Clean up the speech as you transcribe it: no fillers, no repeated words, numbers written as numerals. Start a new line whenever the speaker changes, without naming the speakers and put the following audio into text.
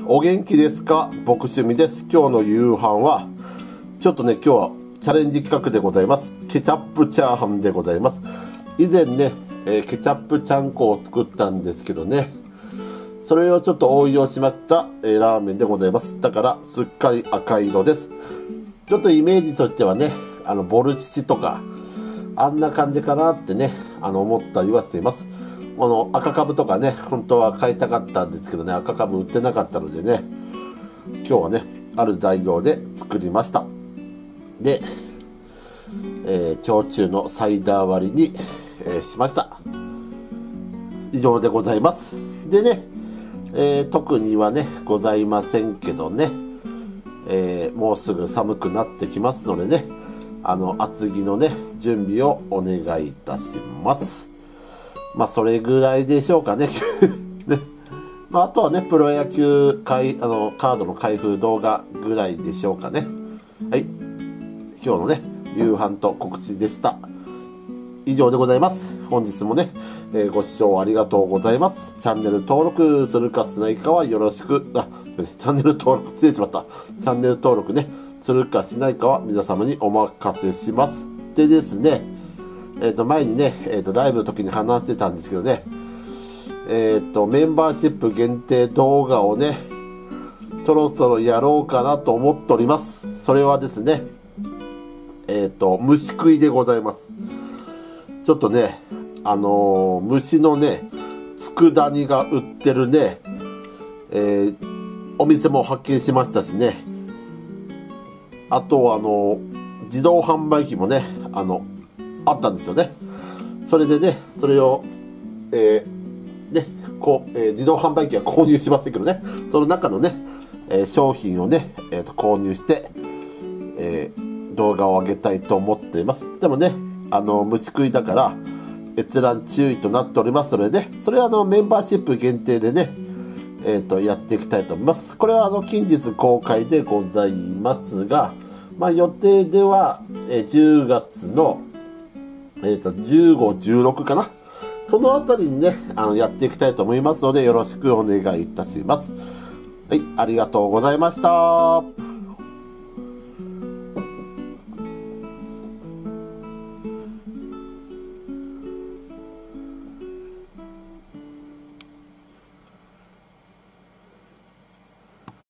お元気ですか？僕趣味です。今日の夕飯は、ちょっとね、今日はチャレンジ企画でございます。ケチャップチャーハンでございます。以前ね、ケチャップちゃんこを作ったんですけどね、それをちょっと応用しました、ラーメンでございます。だから、すっかり赤色です。ちょっとイメージとしてはね、ボルシチとか、あんな感じかなってね、思ったりはしています。赤カブとかね、本当は買いたかったんですけどね、赤カブ売ってなかったのでね、今日はね、ある材料で作りました。で、焼酎のサイダー割りに、しました。以上でございます。でね、特にはね、ございませんけどね、もうすぐ寒くなってきますのでね、厚着のね、準備をお願いいたします。まあ、それぐらいでしょうかね。ね。まあ、あとはね、プロ野球カードの開封動画ぐらいでしょうかね。はい。今日のね、夕飯と告知でした。以上でございます。本日もね、ご視聴ありがとうございます。チャンネル登録するかしないかはよろしく、チャンネル登録、失礼しました。チャンネル登録ね、するかしないかは皆様にお任せします。でですね、前にね、ライブの時に話してたんですけどね、メンバーシップ限定動画をね、そろそろやろうかなと思っております。それはですね、虫食いでございます。ちょっとね、虫のね、佃煮が売ってるね、お店も発見しましたしね、あと自動販売機もね、あったんですよね。それでね、それを、自動販売機は購入しませんけどね、その中のね、商品をね、購入して、動画を上げたいと思っています。でもね、虫食いだから、閲覧注意となっておりますのでね、それはメンバーシップ限定でね、やっていきたいと思います。これは近日公開でございますが、まあ予定では、10月の15、16かな。そのあたりにね、やっていきたいと思いますので、よろしくお願いいたします。はい、ありがとうございました。